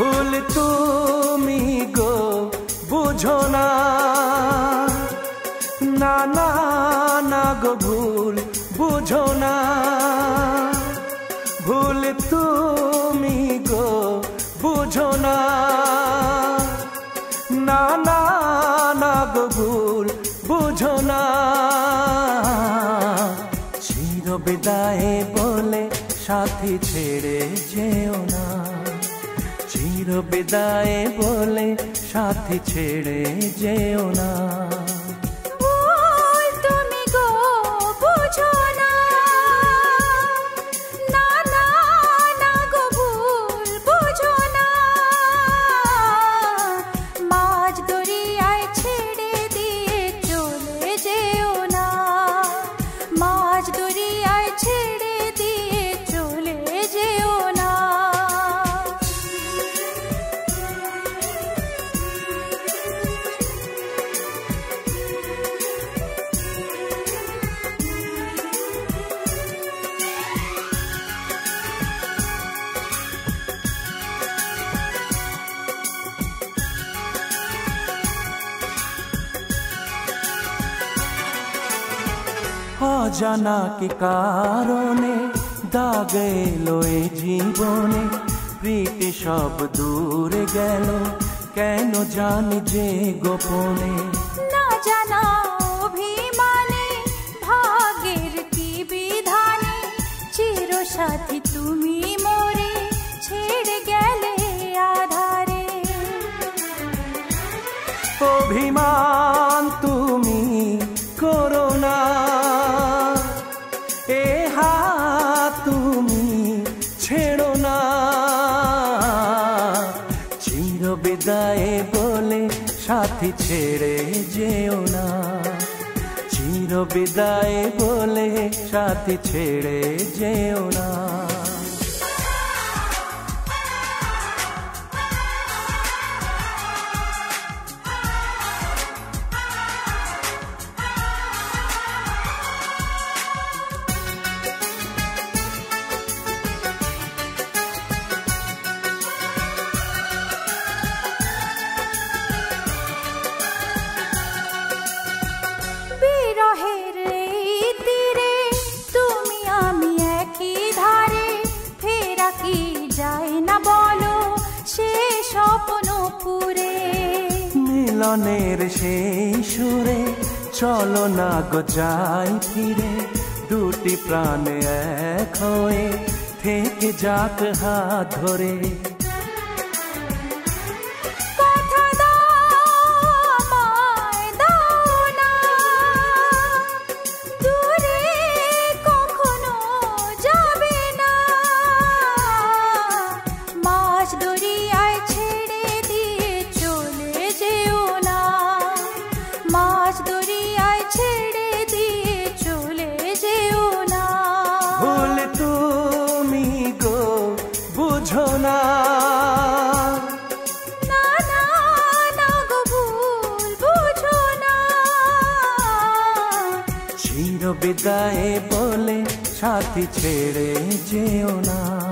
ভুল তুমি গো বুঝো না, না না না গো ভুল বুঝো না, ভুল তুমি গো বুঝো না, না না না গো ভুল বুঝো না। চির বিদায় বলে সাথী ছেড়ে যেও না, চির বিদায় বলে সাথী ছেড়ে যেও না। অজানা কি কারণে দাগ এলো এ জীবনে, প্রীতি সব দূরে গেল কেন জানি যে গোপনে। না জানা অভিমানে ভাগ্যের কি বিধানে, চির সাথী তুমি মোরে ছেড়ে গেলে আধারে। অভিমান তুমি করো না, এ হাত তুমি ছেড়ো না, চির বিদায় বলে সাথী ছেড়ে যেও না, চির বিদায় বলে সাথী ছেড়ে যেও না। মিলনের সেই সুরে চলো না গো যাই ফিরে, দুটি প্রাণে এক হয়ে থেকে যাক হাত ধরে। ভুল তুমি গো বুঝো না, না না না গো ভুল বুঝো না। চির বিদায় বলে সাথী ছেড়ে যেও না।